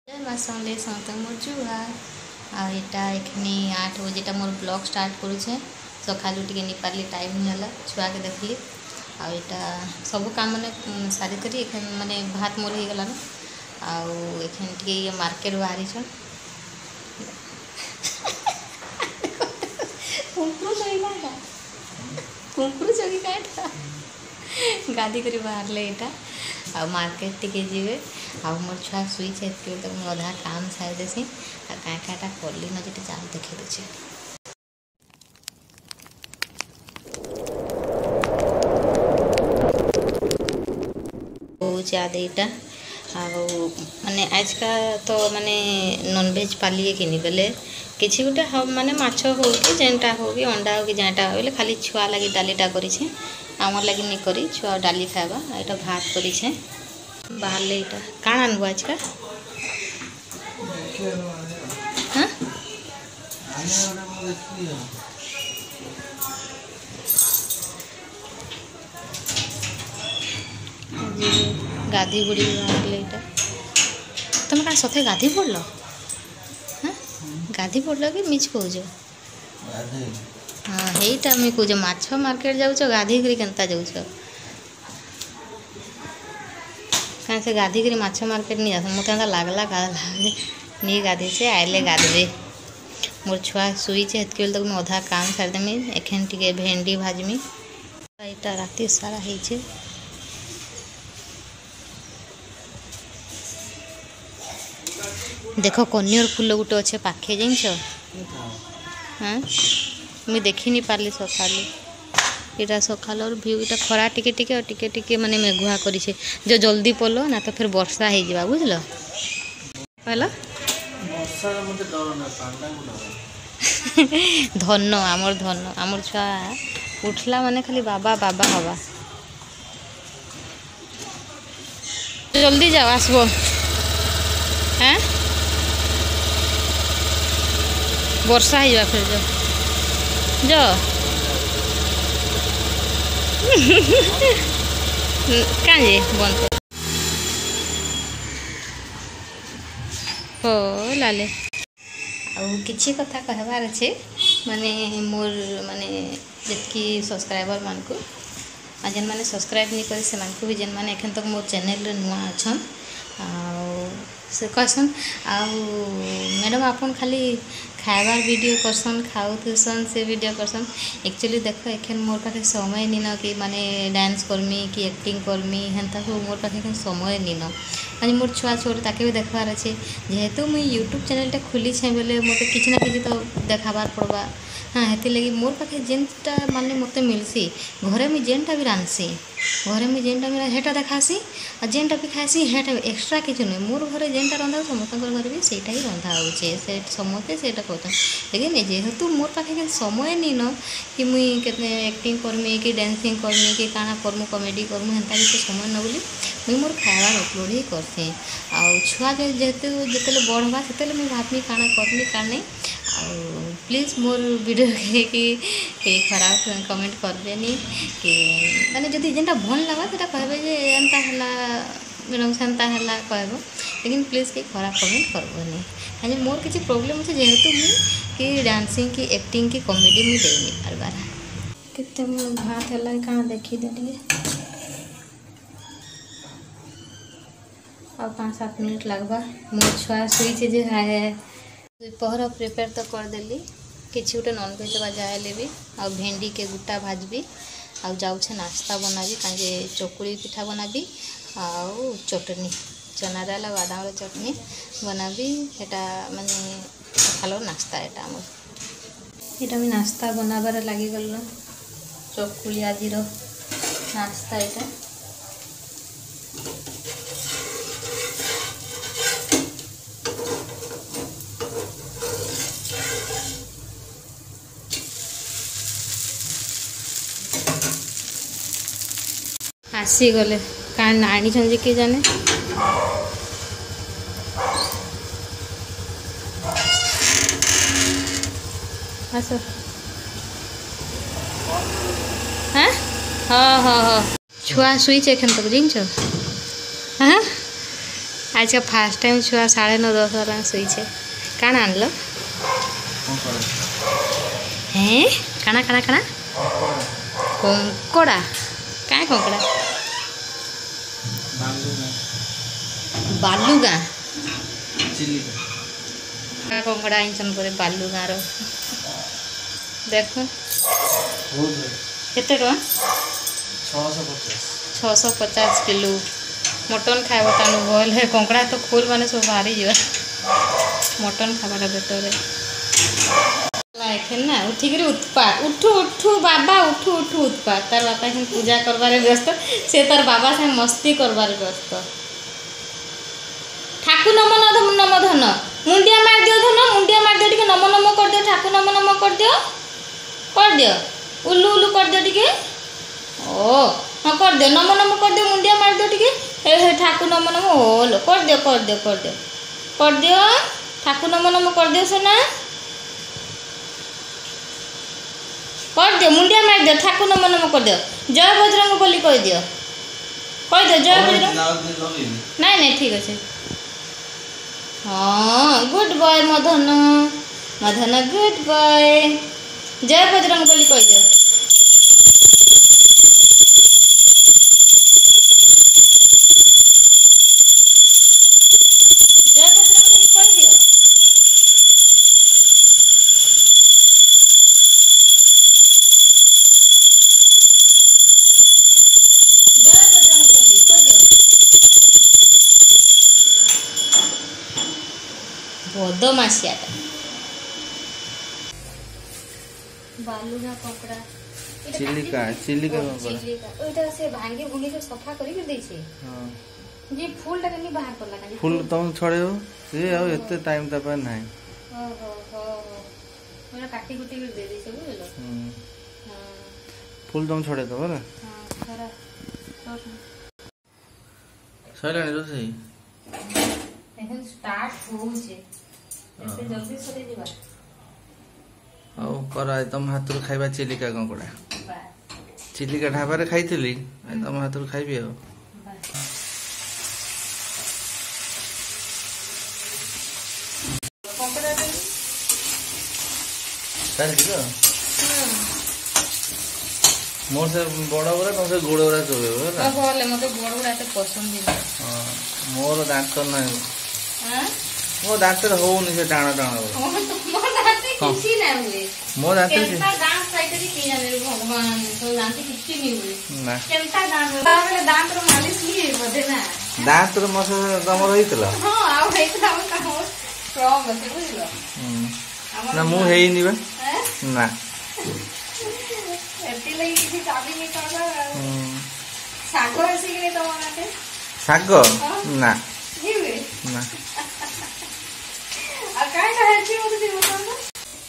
मासले समस्त मोर जुहार आटा एखनी 8 बजेटा मोर ब्लॉग स्टार्ट करुचे सकालू टे निपारली टाइम नहीं छुआ के देखली आटा सब काम मैंने सारी करी माने भात मोर हो गलान आखन टे मार्केट बाहरी कुंकुर चगी का गाधी कर बाहर यहाँ आ मार्केट टे जीवे आ मोर छुआ शुई तो मुझे अधा काम सारी देसी क्या क्या कली न जो चाल देखे दूचे आदेटा माने आज का तो माने नॉनवेज पालिए कि बेले किसी गोटे माने माछ हो कि जेनटा हो कि अंडा हो कि जेनटा हो खाली छुआ लगी डालीटा करें आमर लगे नहीं करी छुआ डाली खावा यहाँ भात करें बाहर यहाँ काण आनबो आज का हाँ गाधी बुड़ी बाहर यहाँ तुम क्या सथे गाधी पड़ल हाँ गाधी पड़ल कि मिछ कौच हाँ यहीटा मुझे कौच माछ मार्केट जाऊच गाधी कर केन्ता जाऊच कहीं से गाधी कर माछ मार्केट नहीं जाता मत लगला नहीं गाधी से आइले गाधबे मोर छुआ शुई हेतक तक मुझे अधा काम सारिदेमी एखन टे भेंडी भाजमी यहाँ राति सारा है देख कन्यर फूल गोटे अच्छे पाखे जाइछ हाँ मुझे देखी नहीं पार्ली सकालू यहाँ सकाल भ्यू यहाँ खरा टिके टिके और टिके टिके माने मेघुआ करी जो जल्दी पलो ना तो फिर वर्षा हो जा बुझल धन आमर छुआ उठला माने खाली बाबा बाबा हवा जल्दी जाओ आसबो हाँ वर्षा हो फिर जो कहाँ जे बंद हो लाले किसी कथा कहबार अच्छे माने मोर माने जितकी सब्सक्राइबर मान को जेन माने सब्सक्राइब नहीं करे से भी जेन माने एखन तक मोर चैनल नुआ अच्छन से कहसन मैडम आपन खाली खाइबार वीडियो करसन खाऊसन से वीडियो करसन एक्चुअली देख एखन मोर पाखे समय नीन कि माने डांस करमी कि एक्टिंग करमी हेन्ता सब मोर पाखे समय नीन माने मोर छुआ छोट ताके भी देखबार अच्छे जेहेतु मुई यूट्यूब चैनलटा खोली छे बोले मत किसी ना कि तो देखाबार पड़वा हाँ हेती लगी मोर पाखे जेनटा माने मत मिलसी घरे मुझे जेनटा भी रांधसी घरे मुझे जेनटा मेरा हेटा देखासी और जेनटा भी खासी हेटा एक्सट्रा किसी नुहे मोर घरे जेनटा रंधा समस्त घर भी सहीटा ही रंधा होचे से समस्ते से कहते लेकिन जेहेतु मोर पाखे समय नीन कि मुई के एक्टिंग करमी कि डांसिंग करमी कि काना करमु कमेडी करमु हेन्ता भी समय न बोली मुई मोर खाइबार अपलोड ही करसी आ छुआ जेहेतु जिते बढ़वा से मुझे भावमी काना करमी का नहीं प्लीज मोर वीडियो कि खराब कमेंट करबेनी कि माने जदि जेनटा भल लगा तो कहबे जे एंता हला मैडम सेंता हला कहबो लेकिन प्लीज कि खराब कमेंट करबोनी हाँ मोर किसी प्रॉब्लम अच्छे जेहेतु मुझे कि डांसिंग कि एक्टिंग कि कॉमेडी मुझे देनी पारबार केते भात हला कहाँ देखी देली और 5-7 मिनट लगवा मोर छुआ शुई जे है पहर प्रिपेयर तो करदेली किसी गोटे नॉनवेज जाए भी आ भेंडी के गुटा भाजबी आ जाऊे नाश्ता बनाबी कहीं चकुड़ी पिठा बनाबी आउ चटनी चना दाल बादाम चटनी बनाबी एटा माने सकाल नाश्ता एटा आम यहाँ नाश्ता बनाबार लगी गल चकुड़ी आज नाश्ता एटा आसी गले कान आनी छन के जाने आस हाँ हाँ हाँ हाँ छुआ शुई एखन तक जान हाँ आज का फास्ट टाइम छुआ 9:30 वाला सोईछे काण आनलो हैं काना काना काना कंकड़ा क्या कंकड़ा बालुगा कंकड़ा आईन पर बालुगा रो देख केते टका 650 किलो मटन खाइब तानु बोल है कंकड़ा तो खोल माने सब बाहरी जा मटन खाबार बेटर एखन ना उठिक उत्पात उठू उठू बाबा उठू उठू उत्पात तार बापा एखन पूजा करबार व्यस्त से तार बाबा संग मस्ती करबार व्यस्त ठाकु नम नम धन मुंडिया मार दियो धन मुंडिया मार दियो टिके नम नम कर दियो ठाकु नम कर दियो उल्लू उल्लू कर दियो टिके ओ हाँ कर दियो नम नम कर दियो मुंडिया मार दियो टिके हे ठाकु नम नम ओ लो कर दियो ठाकु नम नम कर दियो सोना कर दियो मुंडिया मार दियो ठाकु नम नम कर दियो जय बजरंग बोली कह दियो जय बजरंग नहीं नहीं ठीक अच्छे हाँ गुड बॉय मधन मधन गुड बॉय जय बजरंग बोली कह दियो बदमाशिया बालुगा कंकड़ा चिलिका कंकड़ा ओटा से भांगे भुंगे के सफा करी के दै छै हां जे फूल टा कनी बाहर करला का फूल तुम छोड़े हो से आ एते टाइम त पर नाही हो मेरा काटी कुटी के दे दै छै बुझलो हां फूल तुम छोड़े दो ना हां थोड़ा सैलानी रो सही एखन स्टार्ट हो छै ऐसे जल्दी सरे दिबा औ कर तुम हाथ रो खाइबा चिलिका कंकड़ा चिलिका ढाबारे खाइथिली तुम हाथ रो खाइबी हो कंकड़ा दे चल दियो मोर से बड़ा बड़ा तुम से गोड़ बड़ा चोबे हो ना बोले मते गोड़ बड़ा ते पसंद नहीं हां मोर दांत तो नहीं हां मो दांत हो नहीं से टाणा टाणा हो मो दांत किसी ना हुए मो दांत केनता दांत साइड की जाने भगवान तो दांत किसी नहीं हुए ना केनता दांत बाबले दांत रो मालिश नहीं बदे ना दांत रो मस तमर होइतला हां आ हेतला का हो स्ट्रांग আছে বুঝলো ना मु हेई निबा ना एती लई किसी चाबी नहीं करबा सागो आसी कि नहीं तमाते सागो ना हिवे ना आ काय कहै छी मते बताओ ना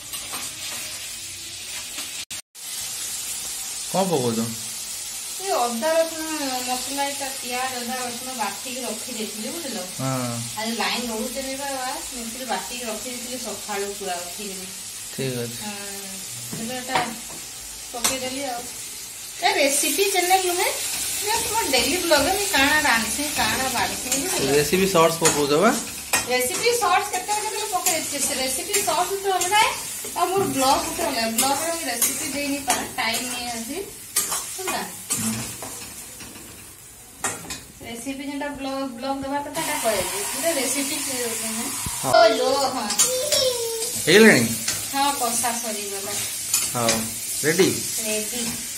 कौन पको तो ये अदा रसुन मसला का प्याज अदा रसुन बाटी के रखी देथिले बुझलो हां आज लाइन होते रे बाबा मिस्त्री बाटी के रखी देथिले सखाळो पूरा रखी देली ठीक है हां बेटा पके देली आ ए रेसिपी चैनल में मैं तुम डेली ब्लॉग में काना रांधछे काना बाड़छे रेसिपी शॉर्ट्स पको दबा रेसिपी शॉर्ट्स केते पके देछे रेसिपी शॉर्ट्स तो हमरा आ मोर ब्लॉग तो होला ब्लॉग रे रेसिपी दे नहीं पारा टाइम नहीं आसी सुनला रेसिपी जेंटा ब्लॉग दबा तो टाटा करे पूरा रेसिपी है ओ लो हां हेलेनी हां कोसा सरी वाला हां रेडी रेडी